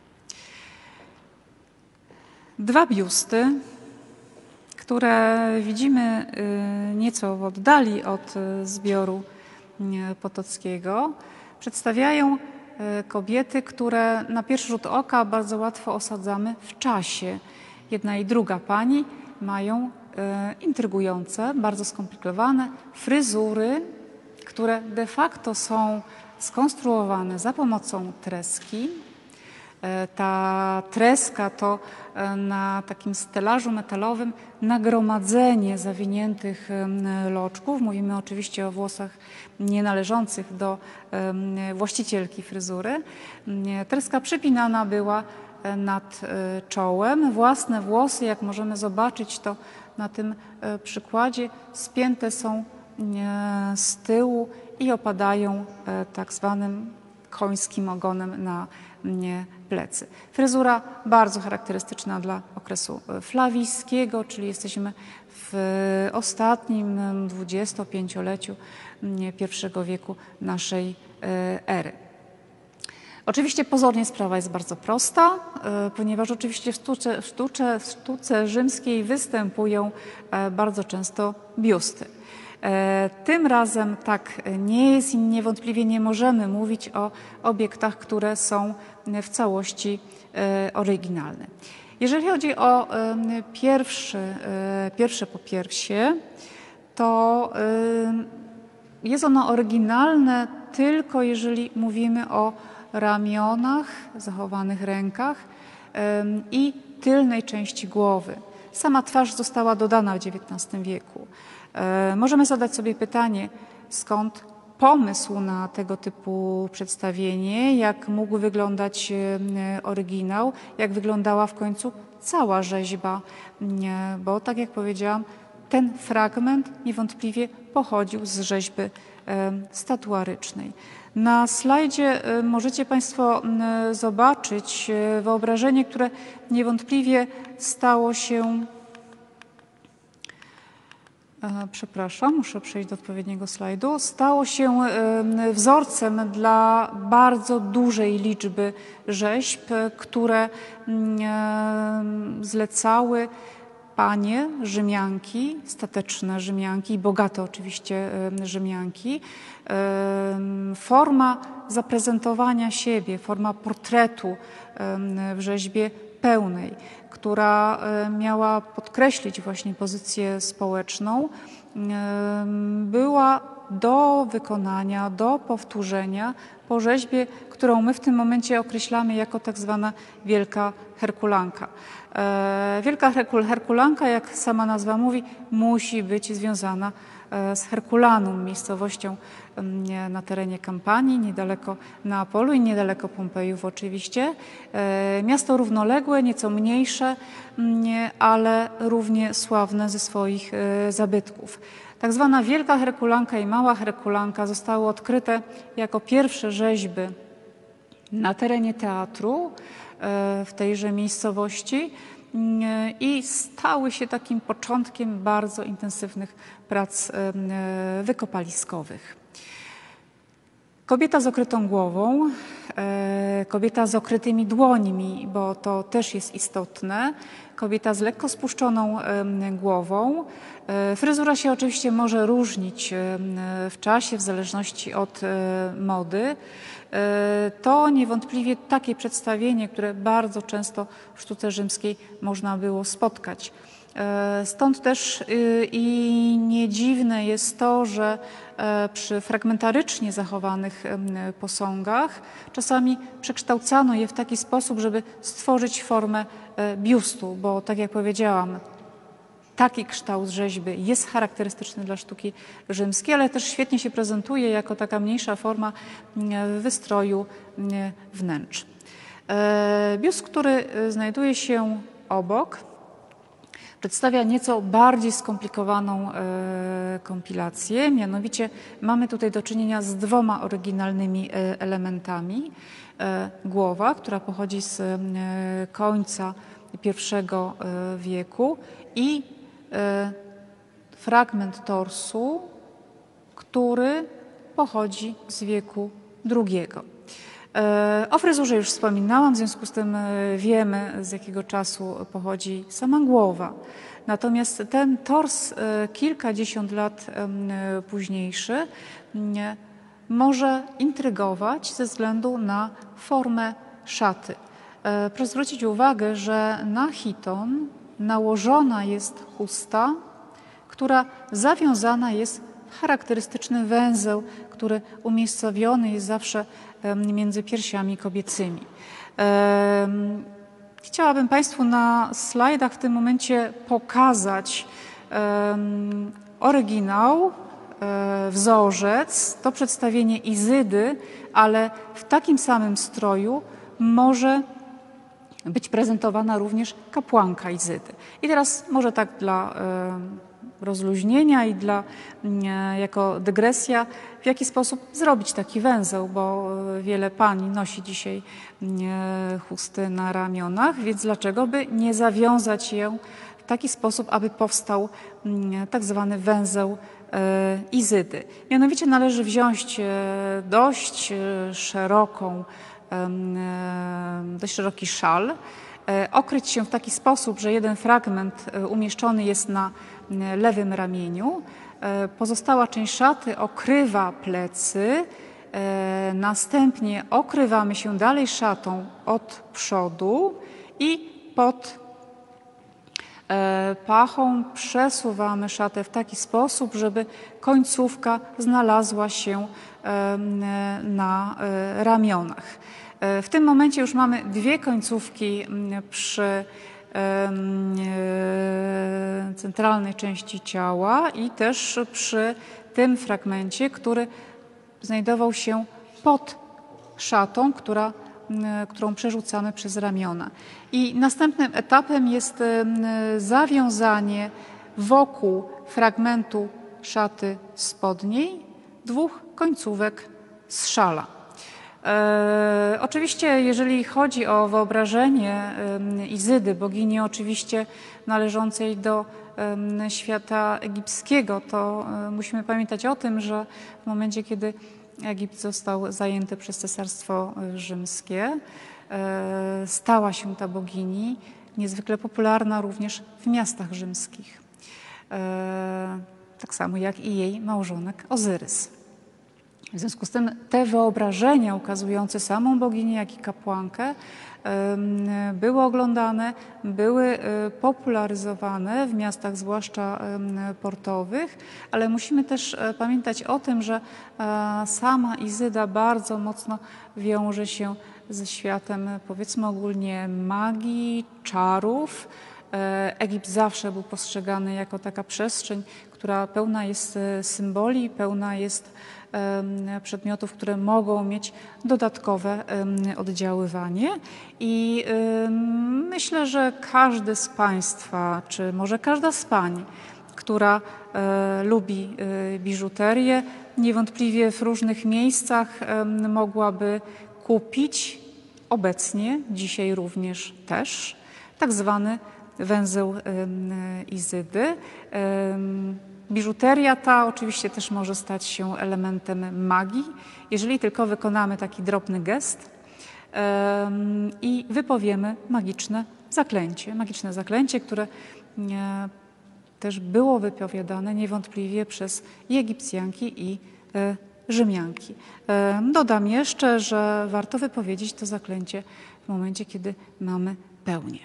Dwa biusty, które widzimy nieco w oddali od zbioru potockiego, przedstawiają kobiety, które na pierwszy rzut oka bardzo łatwo osadzamy w czasie. Jedna i druga pani mają intrygujące, bardzo skomplikowane fryzury, które de facto są skonstruowane za pomocą treski. Ta treska to na takim stelażu metalowym nagromadzenie zawiniętych loczków. Mówimy oczywiście o włosach nienależących do właścicielki fryzury. Treska przypinana była nad czołem. Własne włosy, jak możemy zobaczyć to na tym przykładzie, spięte są z tyłu i opadają tak zwanym końskim ogonem na plecy. Fryzura bardzo charakterystyczna dla okresu flawijskiego, czyli jesteśmy w ostatnim 25-leciu I wieku naszej ery. Oczywiście pozornie sprawa jest bardzo prosta, ponieważ oczywiście w sztuce rzymskiej występują bardzo często biusty. Tym razem tak nie jest i niewątpliwie nie możemy mówić o obiektach, które są w całości oryginalne. Jeżeli chodzi o pierwsze popiersie, to jest ono oryginalne tylko jeżeli mówimy o ramionach, zachowanych rękach i tylnej części głowy. Sama twarz została dodana w XIX wieku. Możemy zadać sobie pytanie, skąd pomysł na tego typu przedstawienie, jak mógł wyglądać oryginał, jak wyglądała w końcu cała rzeźba, bo tak jak powiedziałam, ten fragment niewątpliwie pochodził z rzeźby statuarycznej. Na slajdzie możecie Państwo zobaczyć wyobrażenie, które niewątpliwie stało się... Przepraszam, muszę przejść do odpowiedniego slajdu. Stało się wzorcem dla bardzo dużej liczby rzeźb, które zlecały panie Rzymianki, stateczne Rzymianki, bogate oczywiście Rzymianki. Forma zaprezentowania siebie, forma portretu w rzeźbie pełnej, która miała podkreślić właśnie pozycję społeczną, była do wykonania, do powtórzenia po rzeźbie, którą my w tym momencie określamy jako tak zwana Wielka Herkulanka. Wielka Herkulanka, jak sama nazwa mówi, musi być związana z Herkulanum, miejscowością na terenie Kampanii, niedaleko Neapolu i niedaleko Pompejów oczywiście. Miasto równoległe, nieco mniejsze, ale równie sławne ze swoich zabytków. Tak zwana Wielka Herkulanka i Mała Herkulanka zostały odkryte jako pierwsze rzeźby na terenie teatru w tejże miejscowości i stały się takim początkiem bardzo intensywnych prac wykopaliskowych. Kobieta z okrytą głową, kobieta z okrytymi dłońmi, bo to też jest istotne, kobieta z lekko spuszczoną głową. Fryzura się oczywiście może różnić w czasie, w zależności od mody. To niewątpliwie takie przedstawienie, które bardzo często w sztuce rzymskiej można było spotkać. Stąd też i nie dziwne jest to, że przy fragmentarycznie zachowanych posągach czasami przekształcano je w taki sposób, żeby stworzyć formę biustu, bo tak jak powiedziałam, taki kształt rzeźby jest charakterystyczny dla sztuki rzymskiej, ale też świetnie się prezentuje jako taka mniejsza forma wystroju wnętrz. Biust, który znajduje się obok, przedstawia nieco bardziej skomplikowaną kompilację, mianowicie mamy tutaj do czynienia z dwoma oryginalnymi elementami. Głowa, która pochodzi z końca I wieku i fragment torsu, który pochodzi z wieku II. O fryzurze już wspominałam, w związku z tym wiemy, z jakiego czasu pochodzi sama głowa. Natomiast ten tors kilkadziesiąt lat późniejszy może intrygować ze względu na formę szaty. Proszę zwrócić uwagę, że na chiton nałożona jest chusta, która zawiązana jest w charakterystyczny węzeł, który umiejscowiony jest zawsze między piersiami kobiecymi. Chciałabym Państwu na slajdach w tym momencie pokazać oryginał, wzorzec, to przedstawienie Izydy, ale w takim samym stroju może być prezentowana również kapłanka Izydy. I teraz może tak dla rozluźnienia i jako dygresja, w jaki sposób zrobić taki węzeł, bo wiele pań nosi dzisiaj chusty na ramionach, więc dlaczego by nie zawiązać ją w taki sposób, aby powstał tak zwany węzeł Izydy. Mianowicie należy wziąć dość szeroką dość szeroki szal, okryć się w taki sposób, że jeden fragment umieszczony jest na lewym ramieniu, pozostała część szaty okrywa plecy, następnie okrywamy się dalej szatą od przodu i pod pachą przesuwamy szatę w taki sposób, żeby końcówka znalazła się na ramionach. W tym momencie już mamy dwie końcówki przy centralnej części ciała i też przy tym fragmencie, który znajdował się pod szatą, którą przerzucamy przez ramiona. I następnym etapem jest zawiązanie wokół fragmentu szaty spodniej dwóch końcówek z szala. Oczywiście, jeżeli chodzi o wyobrażenie Izydy, bogini oczywiście należącej do świata egipskiego, to musimy pamiętać o tym, że w momencie, kiedy Egipt został zajęty przez Cesarstwo Rzymskie, stała się ta bogini niezwykle popularna również w miastach rzymskich. Tak samo jak i jej małżonek Ozyrys. W związku z tym te wyobrażenia ukazujące samą boginię, jak i kapłankę były oglądane, były popularyzowane w miastach, zwłaszcza portowych, ale musimy też pamiętać o tym, że sama Izyda bardzo mocno wiąże się ze światem, powiedzmy ogólnie, magii, czarów. Egipt zawsze był postrzegany jako taka przestrzeń, która pełna jest symboli, pełna jest przedmiotów, które mogą mieć dodatkowe oddziaływanie. I myślę, że każdy z Państwa, czy może każda z pań, która lubi biżuterię, niewątpliwie w różnych miejscach mogłaby kupić obecnie, dzisiaj również też, tak zwany węzeł Izydy. Biżuteria ta oczywiście też może stać się elementem magii, jeżeli tylko wykonamy taki drobny gest i wypowiemy magiczne zaklęcie, które też było wypowiadane niewątpliwie przez i Egipcjanki i Rzymianki. Dodam jeszcze, że warto wypowiedzieć to zaklęcie w momencie, kiedy mamy pełnię.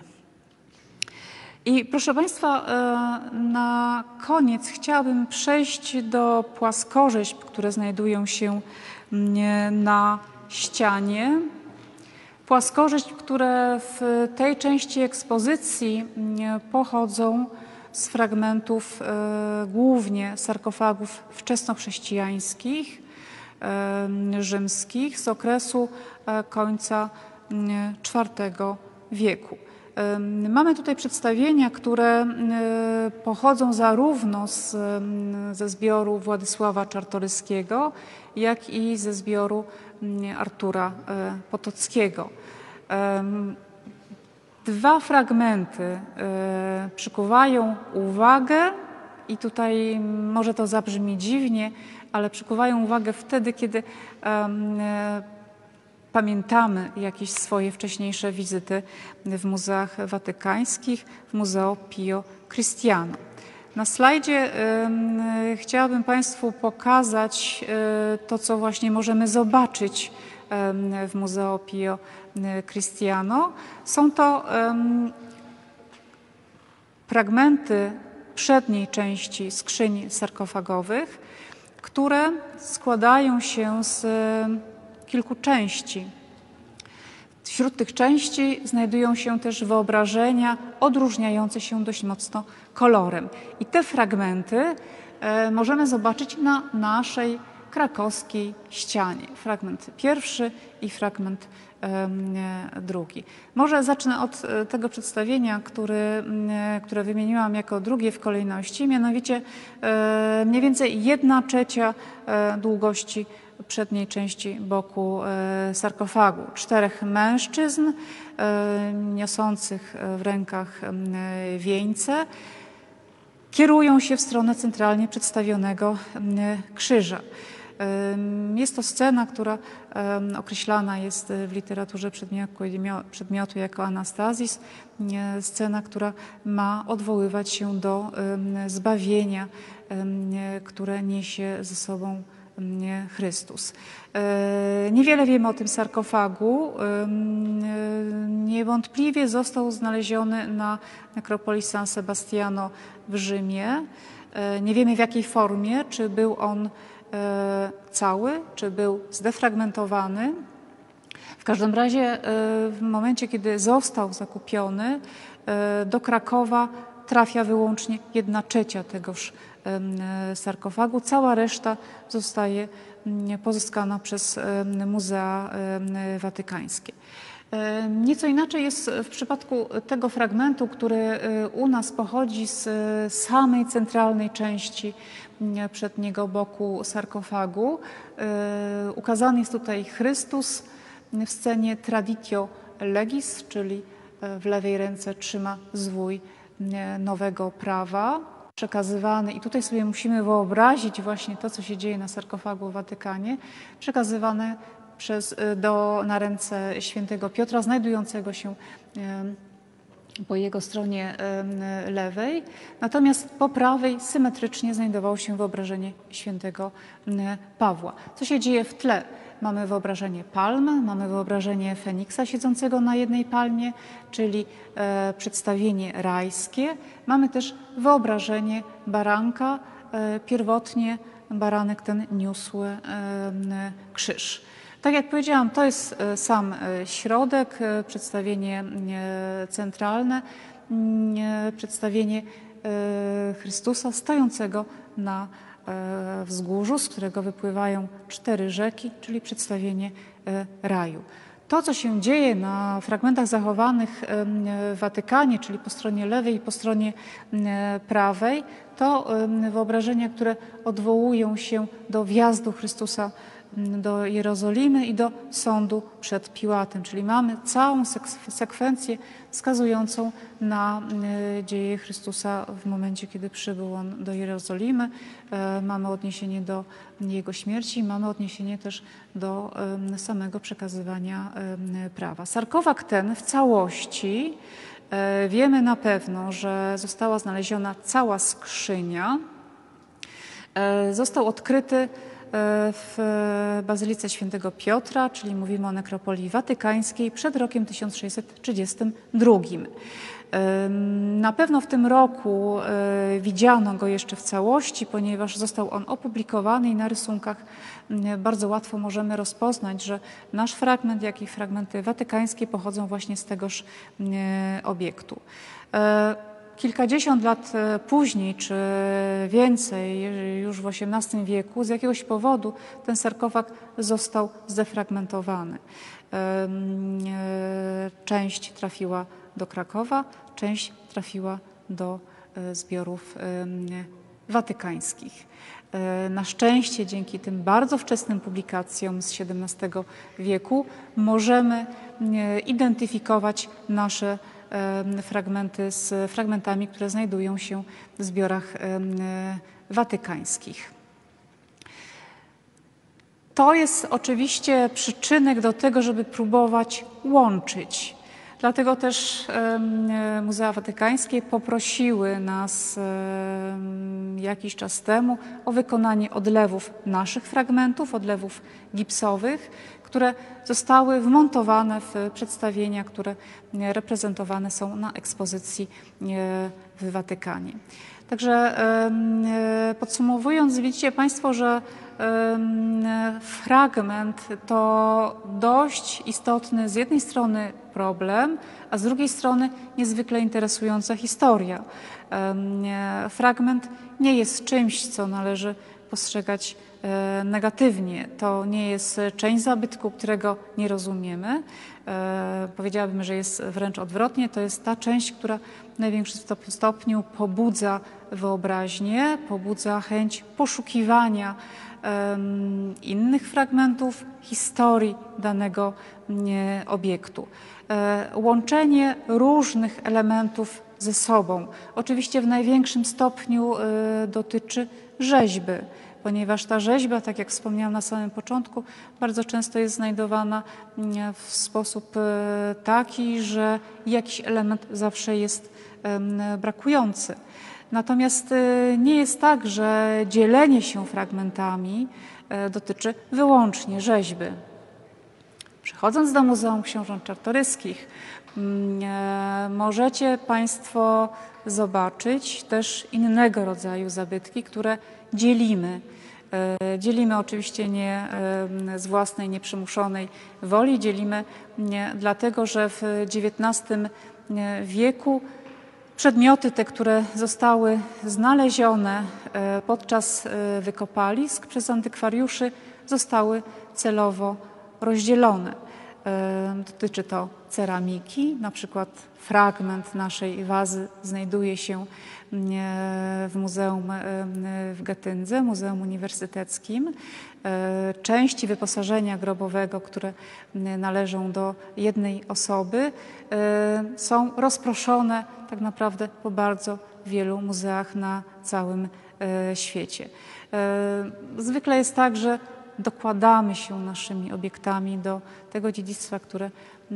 I proszę Państwa, na koniec chciałabym przejść do płaskorzeźb, które znajdują się na ścianie. Płaskorzeźb, które w tej części ekspozycji pochodzą z fragmentów głównie sarkofagów wczesnochrześcijańskich, rzymskich z okresu końca IV wieku. Mamy tutaj przedstawienia, które pochodzą zarówno ze zbioru Władysława Czartoryskiego, jak i ze zbioru Artura Potockiego. Dwa fragmenty przykuwają uwagę i tutaj może to zabrzmi dziwnie, ale przykuwają uwagę wtedy, kiedy pamiętamy jakieś swoje wcześniejsze wizyty w muzeach watykańskich, w Museo Pio Cristiano. Na slajdzie chciałabym Państwu pokazać to, co właśnie możemy zobaczyć w Museo Pio Cristiano. Są to fragmenty przedniej części skrzyń sarkofagowych, które składają się z kilku części. Wśród tych części znajdują się też wyobrażenia odróżniające się dość mocno kolorem. I te fragmenty możemy zobaczyć na naszej krakowskiej ścianie. Fragment pierwszy i fragment drugi. Może zacznę od tego przedstawienia, które wymieniłam jako drugie w kolejności, mianowicie mniej więcej 1/3 długości przedniej części boku sarkofagu. 4 mężczyzn niosących w rękach wieńce kierują się w stronę centralnie przedstawionego krzyża. Jest to scena, która określana jest w literaturze przedmiotu jako anastazis, scena, która ma odwoływać się do zbawienia, które niesie ze sobą Chrystus. Niewiele wiemy o tym sarkofagu. Niewątpliwie został znaleziony na nekropolii San Sebastiano w Rzymie. Nie wiemy, w jakiej formie, czy był on cały, czy był zdefragmentowany. W każdym razie w momencie, kiedy został zakupiony, do Krakowa trafia wyłącznie 1/3 tegoż sarkofagu. Cała reszta zostaje pozyskana przez Muzea Watykańskie. Nieco inaczej jest w przypadku tego fragmentu, który u nas pochodzi z samej centralnej części przedniego boku sarkofagu. Ukazany jest tutaj Chrystus w scenie Traditio Legis, czyli w lewej ręce trzyma zwój nowego prawa, przekazywany, i tutaj sobie musimy wyobrazić właśnie to, co się dzieje na sarkofagu w Watykanie, przekazywane na ręce świętego Piotra, znajdującego się po jego stronie lewej, natomiast po prawej symetrycznie znajdowało się wyobrażenie świętego Pawła. Co się dzieje w tle? Mamy wyobrażenie palm, mamy wyobrażenie Feniksa siedzącego na jednej palmie, czyli przedstawienie rajskie. Mamy też wyobrażenie baranka. Pierwotnie baranek ten niósł krzyż. Tak jak powiedziałam, to jest sam środek, przedstawienie centralne, przedstawienie Chrystusa stojącego na wzgórzu, z którego wypływają 4 rzeki, czyli przedstawienie raju. To, co się dzieje na fragmentach zachowanych w Watykanie, czyli po stronie lewej i po stronie prawej, to wyobrażenia, które odwołują się do wjazdu Chrystusa do Jerozolimy i do sądu przed Piłatem. Czyli mamy całą sekwencję wskazującą na dzieje Chrystusa w momencie, kiedy przybył on do Jerozolimy. Mamy odniesienie do jego śmierci, mamy odniesienie też do samego przekazywania prawa. Sarkofag ten w całości wiemy na pewno, że została znaleziona cała skrzynia. Został odkryty w Bazylice Świętego Piotra, czyli mówimy o nekropolii watykańskiej, przed rokiem 1632. Na pewno w tym roku widziano go jeszcze w całości, ponieważ został on opublikowany i na rysunkach bardzo łatwo możemy rozpoznać, że nasz fragment, jak i fragmenty watykańskie pochodzą właśnie z tegoż obiektu. Kilkadziesiąt lat później, czy więcej, już w XVIII wieku, z jakiegoś powodu ten sarkofag został zdefragmentowany. Część trafiła do Krakowa, część trafiła do zbiorów watykańskich. Na szczęście dzięki tym bardzo wczesnym publikacjom z XVII wieku możemy identyfikować nasze fragmenty z fragmentami, które znajdują się w zbiorach watykańskich. To jest oczywiście przyczynek do tego, żeby próbować łączyć. Dlatego też Muzea Watykańskie poprosiły nas jakiś czas temu o wykonanie odlewów naszych fragmentów, odlewów gipsowych, które zostały wmontowane w przedstawienia, które reprezentowane są na ekspozycji w Watykanie. Także podsumowując, widzicie Państwo, że fragment to dość istotny z jednej strony problem, a z drugiej strony niezwykle interesująca historia. Fragment nie jest czymś, co należy postrzegać negatywnie. To nie jest część zabytku, którego nie rozumiemy. Powiedziałabym, że jest wręcz odwrotnie. To jest ta część, która w największym stopniu pobudza wyobraźnię, pobudza chęć poszukiwania innych fragmentów historii danego obiektu. Łączenie różnych elementów ze sobą. Oczywiście w największym stopniu dotyczy rzeźby, ponieważ ta rzeźba, tak jak wspomniałam na samym początku, bardzo często jest znajdowana w sposób taki, że jakiś element zawsze jest brakujący. Natomiast nie jest tak, że dzielenie się fragmentami dotyczy wyłącznie rzeźby. Przychodząc do Muzeum Książąt Czartoryskich, możecie Państwo zobaczyć też innego rodzaju zabytki, które dzielimy. Dzielimy oczywiście nie z własnej, nieprzymuszonej woli, dzielimy dlatego, że w XIX wieku przedmioty te, które zostały znalezione podczas wykopalisk przez antykwariuszy, zostały celowo rozdzielone. Dotyczy to ceramiki, na przykład fragment naszej wazy znajduje się w muzeum w Getyndze, Muzeum Uniwersyteckim. Części wyposażenia grobowego, które należą do jednej osoby, są rozproszone tak naprawdę po bardzo wielu muzeach na całym świecie. Zwykle jest tak, że dokładamy się naszymi obiektami do tego dziedzictwa, które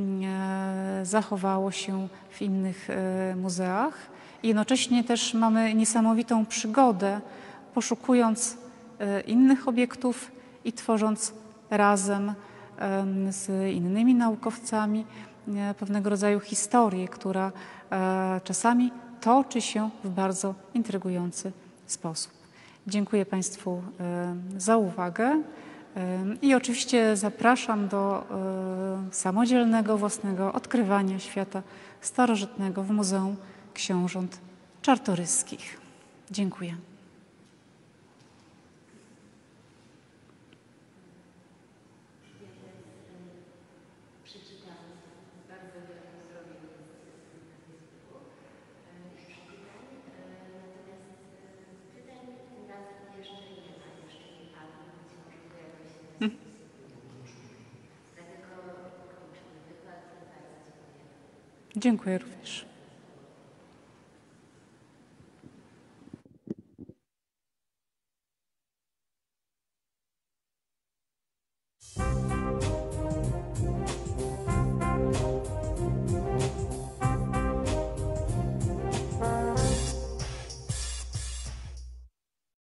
zachowało się w innych muzeach. Jednocześnie też mamy niesamowitą przygodę, poszukując innych obiektów i tworząc razem z innymi naukowcami pewnego rodzaju historię, która czasami toczy się w bardzo intrygujący sposób. Dziękuję Państwu za uwagę i oczywiście zapraszam do samodzielnego, własnego odkrywania świata starożytnego w Muzeum Książąt Czartoryskich. Dziękuję. Dziękuję również.